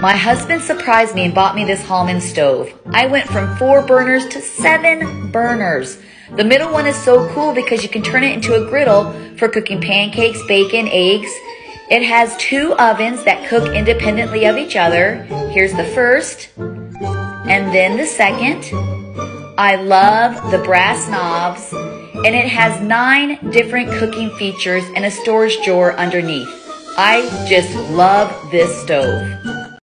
My husband surprised me and bought me this Hallman stove. I went from 4 burners to 7 burners. The middle one is so cool because you can turn it into a griddle for cooking pancakes, bacon, eggs. It has 2 ovens that cook independently of each other. Here's the first, and then the second. I love the brass knobs, and it has 9 different cooking features and a storage drawer underneath. I just love this stove.